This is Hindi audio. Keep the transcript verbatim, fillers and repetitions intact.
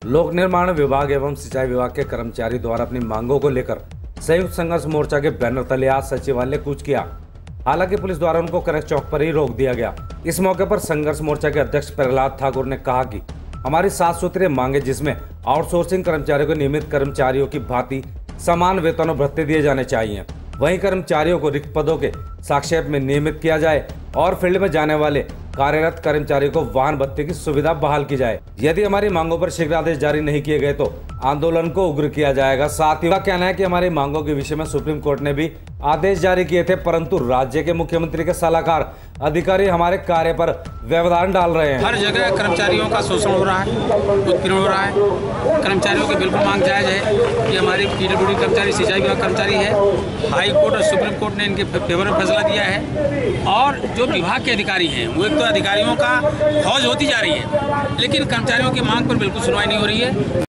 लोक निर्माण विभाग एवं सिंचाई विभाग के कर्मचारी द्वारा अपनी मांगों को लेकर संयुक्त संघर्ष मोर्चा के बैनर तले आज सचिवालय कूच किया। हालांकि पुलिस द्वारा उनको कलेक्टर चौक पर ही रोक दिया गया। इस मौके पर संघर्ष मोर्चा के अध्यक्ष प्रहलाद ठाकुर ने कहा कि हमारी सात सूत्रीय मांगे, जिसमें आउटसोर्सिंग कर्मचारियों को नियमित कर्मचारियों की भांति समान वेतन और भत्ते दिए जाने चाहिए, वहीं कर्मचारियों को रिक्त पदों के साक्षेप में नियमित किया जाए और फील्ड में जाने वाले कार्यरत कर्मचारियों को वाहन भत्ते की सुविधा बहाल की जाए। यदि हमारी मांगों पर शीघ्र आदेश जारी नहीं किए गए तो आंदोलन को उग्र किया जाएगा। साथ ही उनका कहना है कि हमारी मांगों के विषय में सुप्रीम कोर्ट ने भी आदेश जारी किए थे, परंतु राज्य के मुख्यमंत्री के सलाहकार अधिकारी हमारे कार्य पर व्यवधान डाल रहे हैं। हर जगह कर्मचारियों का शोषण हो रहा है, उत्पीड़न हो रहा है। कर्मचारियों की बिल्कुल मांग जायज है कि हमारी पीडब्ल्यूडी कर्मचारी, सिंचाई विभाग कर्मचारी है। हाई कोर्ट और सुप्रीम कोर्ट ने इनके फेवर में फैसला दिया है और जो विभाग के अधिकारी हैं वो एक तो अधिकारियों का फौज होती जा रही है, लेकिन कर्मचारियों की मांग पर बिल्कुल सुनवाई नहीं हो रही है।